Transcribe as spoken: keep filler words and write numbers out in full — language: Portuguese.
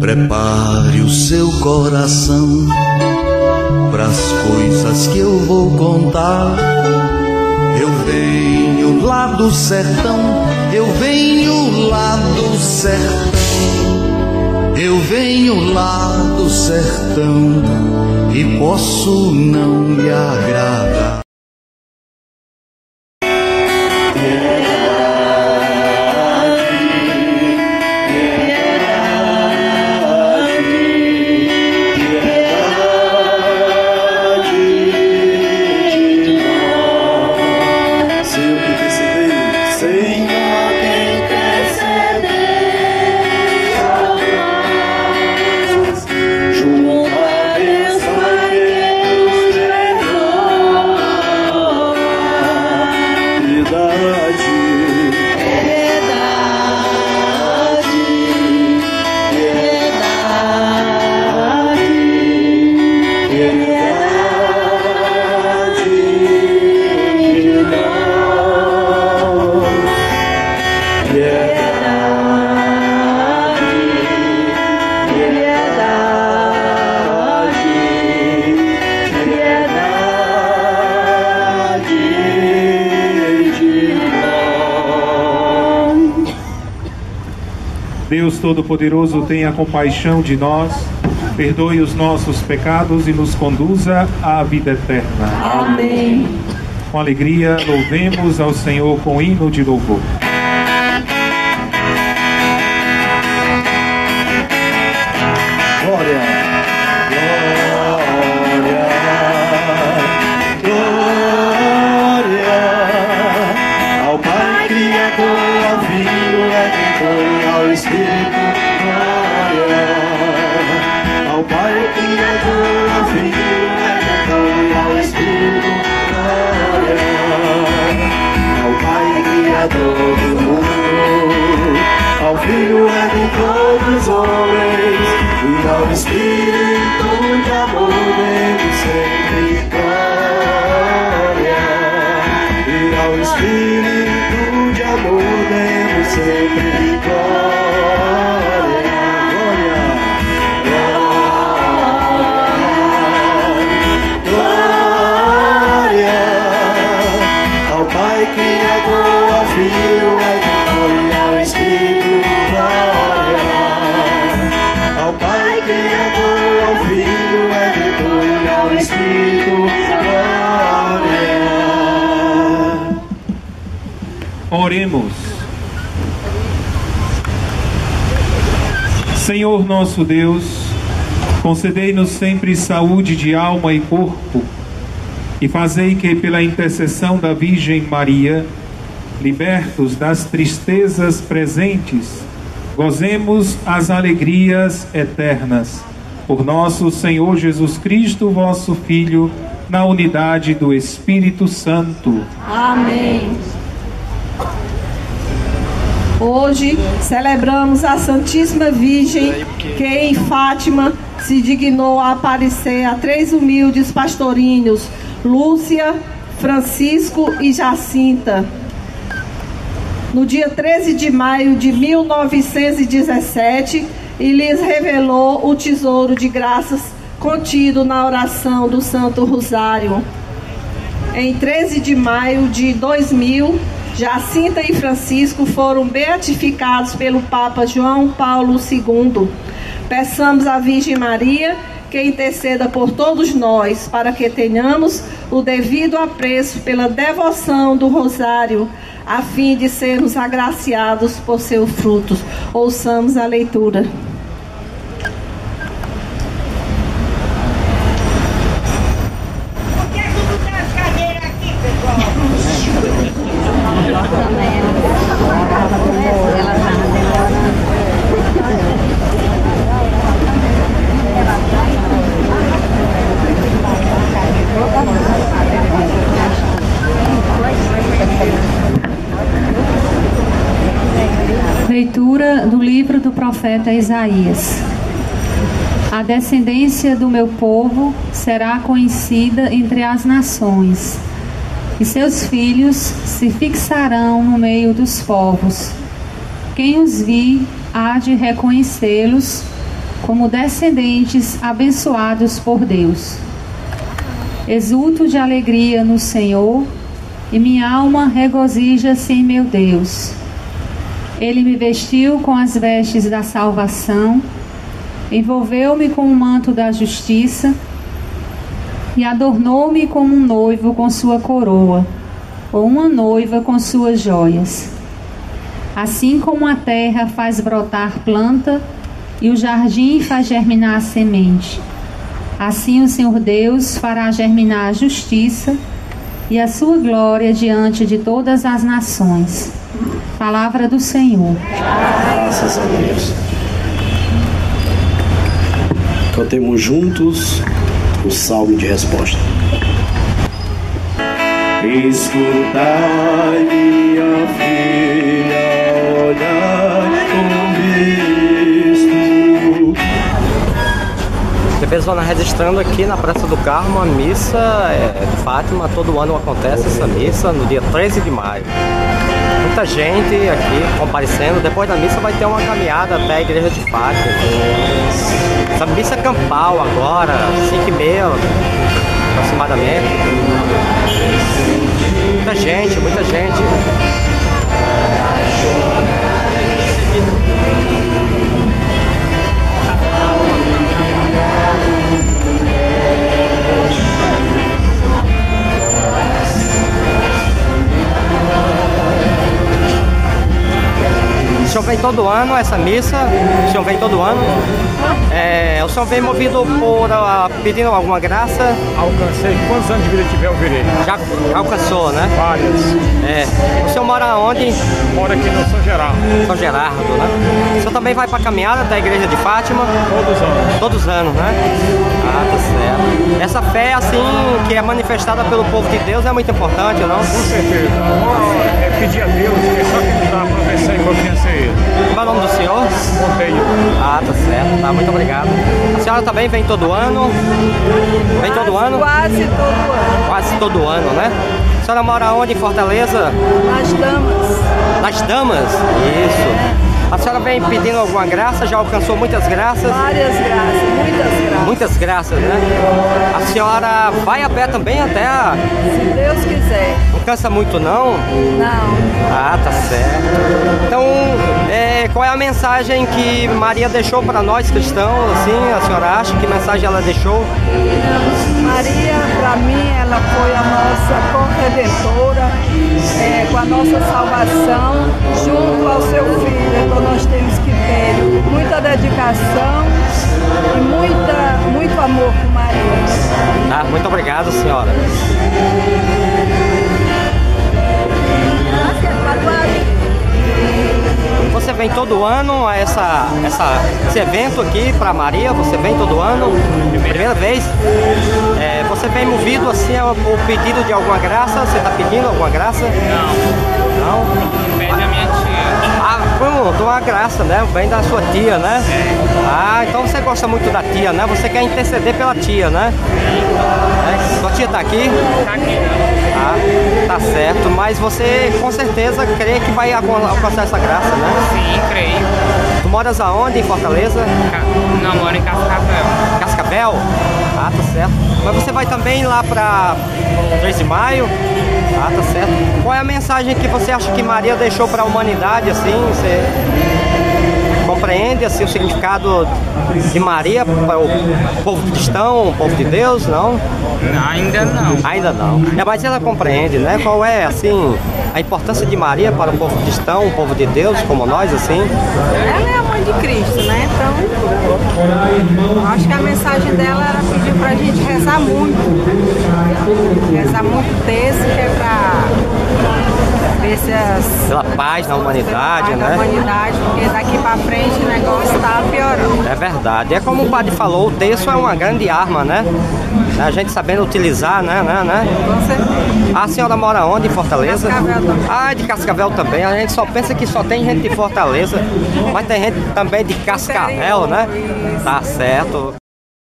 Prepare o seu coração pras coisas que eu vou contar. Eu venho lá do sertão, eu venho lá do sertão, eu venho lá do sertão e posso não lhe agradar. Deus Todo-Poderoso, tenha compaixão de nós, perdoe os nossos pecados e nos conduza à vida eterna. Amém. Com alegria, louvemos ao Senhor com hino de louvor. Glória, glória, glória ao Pai Criador, ao Filho Redentor e ao Espírito. Glória ao Pai Criador, ao Filho Redentor e ao Espírito. Glória ao Pai Criador do mundo, ao Filho Redentor dos homens e ao Espírito de amor dele sempre. Glória e ao Espírito de amor dele sempre. Glória, glória, glória ao Pai Criador, ao Filho Redentor e ao Espírito. Glória ao Pai Criador, ao Filho Redentor e ao Espírito. Glória. Oremos. Senhor nosso Deus, concedei-nos sempre saúde de alma e corpo, e fazei que, pela intercessão da Virgem Maria, libertos das tristezas presentes, gozemos as alegrias eternas. Por nosso Senhor Jesus Cristo, vosso Filho, na unidade do Espírito Santo. Amém. Hoje celebramos a Santíssima Virgem que em Fátima se dignou a aparecer a três humildes pastorinhos, Lúcia, Francisco e Jacinta, no dia treze de maio de mil novecentos e dezessete, e lhes revelou o tesouro de graças contido na oração do Santo Rosário. Em treze de maio de dois mil, Jacinta e Francisco foram beatificados pelo Papa João Paulo segundo. Peçamos à Virgem Maria que interceda por todos nós, para que tenhamos o devido apreço pela devoção do Rosário, a fim de sermos agraciados por seus frutos. Ouçamos a leitura. Leitura do livro do profeta Isaías. A descendência do meu povo será conhecida entre as nações, e seus filhos se fixarão no meio dos povos. Quem os vir há de reconhecê-los, como descendentes abençoados por Deus. Exulto de alegria no Senhor, e minha alma regozija-se em meu Deus. Ele me vestiu com as vestes da salvação, envolveu-me com o manto da justiça e adornou-me como um noivo com sua coroa, ou uma noiva com suas joias. Assim como a terra faz brotar planta e o jardim faz germinar a semente, assim o Senhor Deus fará germinar a justiça e a sua glória diante de todas as nações. Palavra do Senhor. Graças a Deus. Cantemos juntos o salmo de resposta. Escutai, minha filha, olhai com visto. T V Zona registrando aqui na Praça do Carmo a missa é, de Fátima. Todo ano acontece essa missa no dia treze de maio. Muita gente aqui comparecendo. Depois da missa vai ter uma caminhada até a igreja de Fátima. Essa missa campal agora, cinco e meia aproximadamente. Muita gente, muita gente. O senhor vem todo ano essa missa? O senhor vem todo ano? É, o senhor vem movido por uh, pedindo alguma graça? Alcancei. Quantos anos de vida tiver, eu virei? Já alcançou, né? Várias. É. O senhor mora onde? Moro aqui no São Gerardo. São Gerardo, né? O senhor também vai para a caminhada da igreja de Fátima? Todos os anos. Todos os anos, né? Ah, tá certo. Essa fé, assim, que é manifestada pelo povo de Deus é muito importante, não? Com certeza. É pedir a Deus, que é só que nos dá para vencer e confiança ele. Qual é o nome do senhor? Monteiro. Ah, tá certo. Tá, muito obrigado. A senhora também vem todo ano? Vem todo ano? Quase todo ano. Quase todo ano, né? A senhora mora onde em Fortaleza? Nas Damas. Nas Damas? Isso. A senhora vem pedindo alguma graça? Já alcançou muitas graças? Várias graças, muitas graças. Muitas graças, né? A senhora vai a pé também até a... Se Deus quiser. Não cansa muito, não? Não. Ah, tá certo. Então, é, qual é a mensagem que Maria deixou para nós cristãos, assim? A senhora acha? Que mensagem ela deixou? Maria, para mim, ela foi a nossa corredentora, é, com a nossa salvação, junto ao seu filho. Então nós temos que ter muita dedicação e muita, muito amor por Maria. Ah, muito obrigado, senhora. Você vem todo ano a essa, essa, esse evento aqui para Maria? Você vem todo ano? Primeira vez? É, você vem movido assim ao, ao pedido de alguma graça? Você está pedindo alguma graça? Não. Não? Pede a minha tia. Ah, pronto, uma graça, né? Vem da sua tia, né? É. Ah, então você gosta muito da tia, né? Você quer interceder pela tia, né? É. Sua tia tá aqui? Tá aqui, né? Ah, tá certo, mas você com certeza crê que vai alcançar essa graça, né? Sim, creio. Tu moras aonde, em Fortaleza? Ca... Não, moro em Cascavel. Cascavel? Ah, tá certo. Mas você vai também lá pra três de maio? Ah, tá certo. Qual é a mensagem que você acha que Maria deixou para a humanidade, assim? Você compreende, assim, o significado de Maria para o povo cristão, o povo de Deus, não? Ainda não. Ainda não. É, mas ela compreende, né? Qual é, assim, a importância de Maria para o povo cristão, o povo de Deus, como nós, assim? Ela é a mãe de Cristo, né? Então, acho que a mensagem dela era pedir pra gente rezar muito. Rezar muito texto, que é pra ver se as... Pela paz na humanidade, pela paz né? na humanidade, porque daqui pra frente o negócio tá piorando. É verdade. É como o padre falou, o texto é uma grande arma, né? A gente sabendo utilizar, né? né, né? Com certeza. A senhora mora onde, em Fortaleza? Cascavel também. Ah, de Cascavel também. A gente só pensa que só tem gente de Fortaleza, mas tem gente também de Cascavel, né? Tá certo.